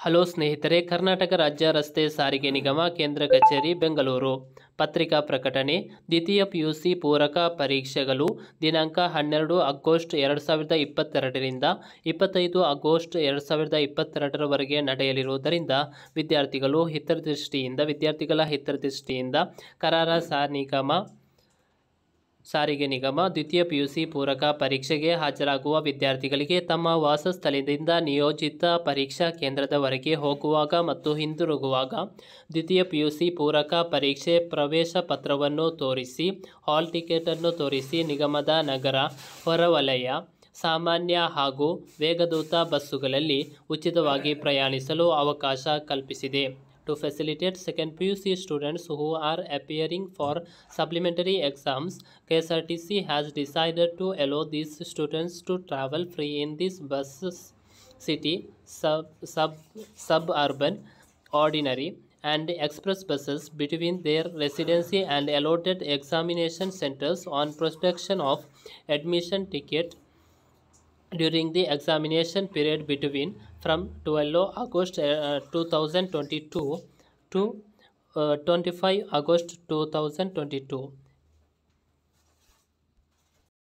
Hello ಸ್ನೇಹಿತರೆ, ಕರ್ನಾಟಕ ರಾಜ್ಯ ರಸ್ತೆ ಸಾರಿಗೆ ನಿಗಮ ಕೇಂದ್ರ ಕಚೇರಿ ಬೆಂಗಳೂರು ಪತ್ರಿಕಾ ಪ್ರಕಟಣೆ. ದ್ವಿತೀಯ ಪಿಯುಸಿ ಪೂರಕ ಪರೀಕ್ಷೆಗಳು ದಿನಾಂಕ 12 ಆಗಸ್ಟ್ 2022ರಿಂದ 25 ಆಗಸ್ಟ್ 2022ರವರೆಗೆ ನಡೆಯಲಿರುವುದರಿಂದ ವಿದ್ಯಾರ್ಥಿಗಳ ಹಿತದೃಷ್ಟಿಯಿಂದ ಕರಾರ ಸಾರಿಗೆ ನಿಗಮ ದ್ವಿತೀಯ ಪಿಯುಸಿ ಪೂರಕ ಪರೀಕ್ಷೆಗೆ ಹಾಜರಾಗುವ ವಿದ್ಯಾರ್ಥಿಗಳಿಗೆ ತಮ್ಮ ವಾಸಸ್ಥಳದಿಂದ ನಿಯೋಜಿತ ಪರೀಕ್ಷಾ ಕೇಂದ್ರದವರೆಗೆ ಹೋಗುವಾಗ ಮತ್ತು ಹಿಂದಿರುಗುವಾಗ ದ್ವಿತೀಯ ಪಿಯುಸಿ ಪೂರಕ ಪರೀಕ್ಷೆ ಪ್ರವೇಶ ಪತ್ರವನ್ನು ತೋರಿಸಿ, ಹಾಲ್ ಟಿಕೆಟ್ ಅನ್ನು ತೋರಿಸಿ ನಿಗಮದ ನಗರ, ಹೊರವಲಯ, ಸಾಮಾನ್ಯ ಹಾಗೂ ವೇಗದೂತ ಬಸ್ಸುಗಳಲ್ಲಿ ಉಚಿತವಾಗಿ ಪ್ರಯಾಣಿಸಲು ಅವಕಾಶ ಕಲ್ಪಿಸಿದೆ. To facilitate second PUC students who are appearing for supplementary exams, KSRTC has decided to allow these students to travel free in these buses, city, suburban, ordinary, and express buses between their residency and allotted examination centers on production of admission ticket during the examination period between from 12 August 2022 to 25 August 2022.